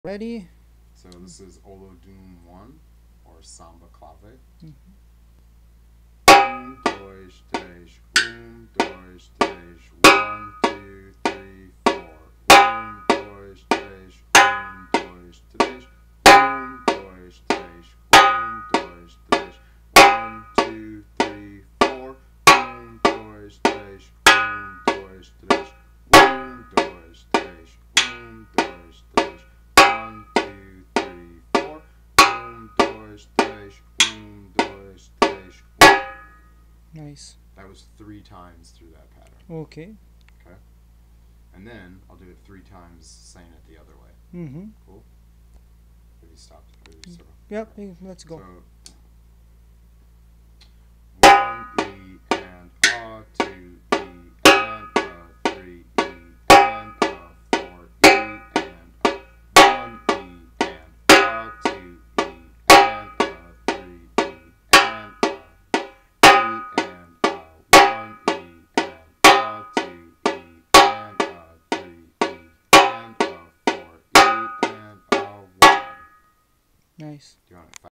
Ready? So this is Olodum 1, or Samba Clave. Dois, três, dois, três, 1, 2, 3, 4. Dois, três, dois, três, dois, três, dois, três, 1, 2, 3, 4. Dois, três, dois, três, dois, três, dois, três. 1, 2, 3, 4. Dois, três, dois, três, Nice. That was 3 times through that pattern. Okay. Okay? And then I'll do it 3 times saying it the other way. Mm-hmm. Cool? Maybe stop. Maybe circle. Yep, let's go. So, 1 E and A, 2 E and A, 3 E and A, 4 E and A, 1 E and A, 2 E and A, 3 E and A, E and A, 1 E and A, 2 E and A, 3 E and A, 4 E and A, 1. Nice. Do you want it